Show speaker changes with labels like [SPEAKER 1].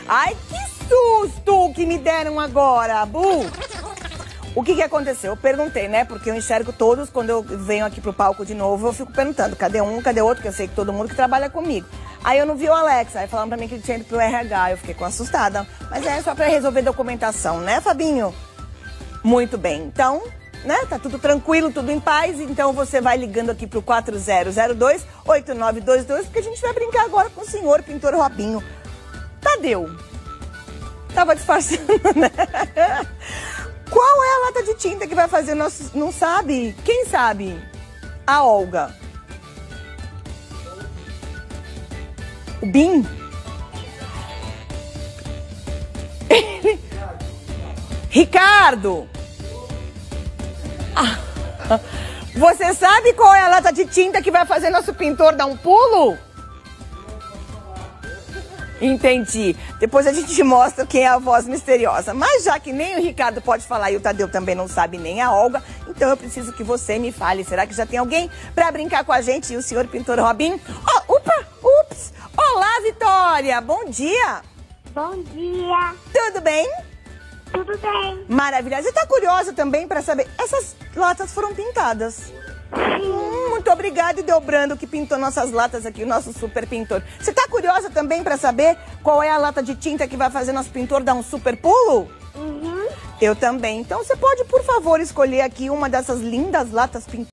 [SPEAKER 1] Ai, que susto que me deram agora, Bu! O que aconteceu? Eu perguntei, né? Porque eu enxergo todos, quando eu venho aqui pro palco de novo, eu fico perguntando, cadê um, cadê outro? Que eu sei que todo mundo que trabalha comigo. Aí eu não vi o Alex, aí falaram pra mim que ele tinha ido pro RH, eu fiquei assustada. Mas é só pra resolver documentação, né, Fabinho? Muito bem, então, né, tá tudo tranquilo, tudo em paz, então você vai ligando aqui pro 4002-8922, porque a gente vai brincar agora com o senhor pintor Robinho. Tadeu, tava disfarçando, né? Qual é a lata de tinta que vai fazer nosso... Não sabe? Quem sabe? A Olga. O Bim? Ricardo! Ah, você sabe qual é a lata de tinta que vai fazer nosso pintor dar um pulo? Entendi. Depois a gente mostra quem é a voz misteriosa. Mas já que nem o Ricardo pode falar e o Tadeu também não sabe, nem a Olga, então eu preciso que você me fale. Será que já tem alguém pra brincar com a gente e o senhor pintor Robinho? Oh, ups! Olá, Vitória! Bom dia!
[SPEAKER 2] Bom dia!
[SPEAKER 1] Tudo bem?
[SPEAKER 2] Tudo bem?
[SPEAKER 1] Maravilha! Você tá curiosa também pra saber? Essas latas foram pintadas.
[SPEAKER 2] Sim.
[SPEAKER 1] Muito obrigada, Delbrando, que pintou nossas latas aqui, o nosso super pintor. Você tá curiosa também pra saber qual é a lata de tinta que vai fazer nosso pintor dar um super pulo?
[SPEAKER 2] Uhum.
[SPEAKER 1] Eu também. Então você pode, por favor, escolher aqui uma dessas lindas latas pintadas.